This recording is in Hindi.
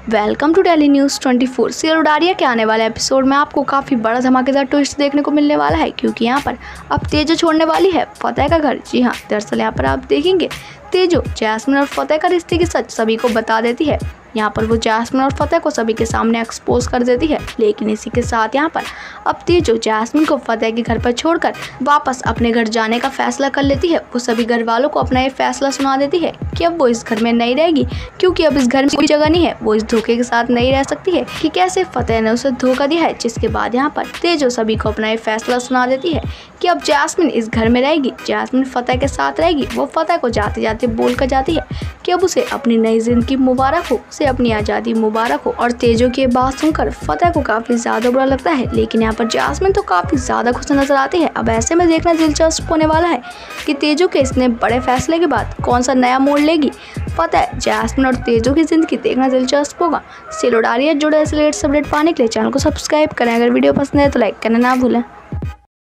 Welcome to daily news 24। Serial Udaariyaan के आने वाले एपिसोड में आपको काफ़ी बड़ा धमाकेदार ट्विस्ट देखने को मिलने वाला है, क्योंकि यहाँ पर अब तेजो छोड़ने वाली है फतेह का घर। जी हाँ, दरअसल यहाँ पर आप देखेंगे तेजो जैस्मिन और फतेह का रिश्ते की सच सभी को बता देती है। यहाँ पर वो जैस्मिन और फतेह को सभी के सामने एक्सपोज कर देती है। लेकिन इसी के साथ यहाँ पर अब तेजो जैस्मिन को फतेह के घर पर छोड़कर वापस अपने घर जाने का फैसला कर लेती है। वो सभी घर वालों को अपना ये फैसला सुना देती है कि अब वो इस घर में नहीं रहेगी, क्योंकि अब इस घर में कोई जगह नहीं है। वो इस धोखे के साथ नहीं रह सकती है कि कैसे फतेह ने उसे धोखा दिया है। जिसके बाद यहाँ पर तेजो सभी को अपना ये फैसला सुना देती है कि अब जैस्मिन इस घर में रहेगी, जैस्मिन फतेह के साथ रहेगी। वो फतेह को जाते जाते बोल कर जाती है कि अब उसे अपनी नई जिंदगी मुबारक हो, उसे अपनी आज़ादी मुबारक हो। और तेजो की बात सुनकर फतेह को काफ़ी ज़्यादा बुरा लगता है, लेकिन यहाँ पर जैस्मिन तो काफ़ी ज़्यादा खुश नजर आती है। अब ऐसे में देखना दिलचस्प होने वाला है कि तेजो के इतने बड़े फैसले के बाद कौन सा नया मोड़ लेगी फतेह। जैस्मिन और तेजो की ज़िंदगी देखना दिलचस्प होगा। सीरियल उडारिया जुड़े ऐसे लेटेस्ट अपडेट पाने के लिए चैनल को सब्सक्राइब करें। अगर वीडियो पसंद है तो लाइक करना ना भूलें।